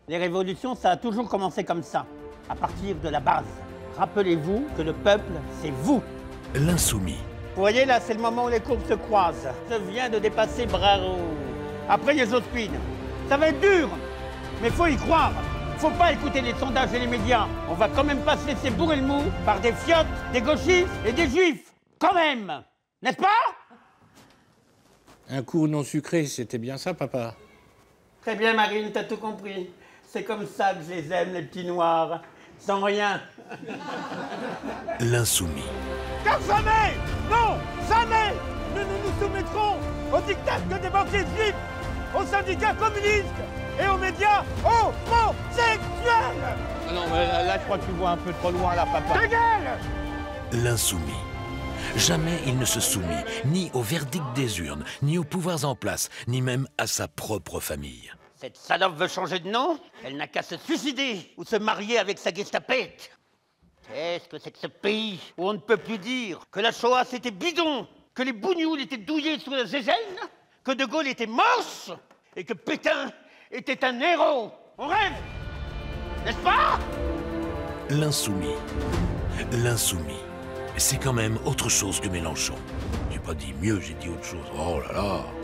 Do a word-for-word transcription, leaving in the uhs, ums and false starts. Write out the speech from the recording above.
Les révolutions, ça a toujours commencé comme ça, à partir de la base. Rappelez-vous que le peuple, c'est vous. L'insoumis. Vous voyez, là, c'est le moment où les courbes se croisent. Je viens de dépasser Braro. Après, il y a Jospin. Ça va être dur, mais faut y croire. Faut pas écouter les sondages et les médias. On va quand même pas se laisser bourrer le mou par des fiottes, des gauchistes et des juifs. Quand même. N'est-ce pas? Un coup non sucré, c'était bien ça, papa? Très bien, Marine, t'as tout compris. C'est comme ça que je les aime, les petits noirs. Sans rien. L'insoumis. Car jamais, non, jamais, nous ne nous soumettrons aux dictats que des banquiers juifs, aux syndicats communistes et aux médias homosexuels. Ah non, mais là, là, je crois que tu vois un peu trop loin, là, papa. Ta gueule! L'insoumis. Jamais il ne se soumit ni au verdict des urnes, ni aux pouvoirs en place, ni même à sa propre famille. Cette salope veut changer de nom? Elle n'a qu'à se suicider ou se marier avec sa gestapette. Qu'est-ce que c'est que ce pays où on ne peut plus dire que la Shoah c'était bidon, que les bougnoules étaient douillés sous la zézelle, que De Gaulle était moche et que Pétain était un héros? On rêve, n'est-ce pas? L'insoumis. L'insoumis. C'est quand même autre chose que Mélenchon. J'ai pas dit mieux, j'ai dit autre chose. Oh là là.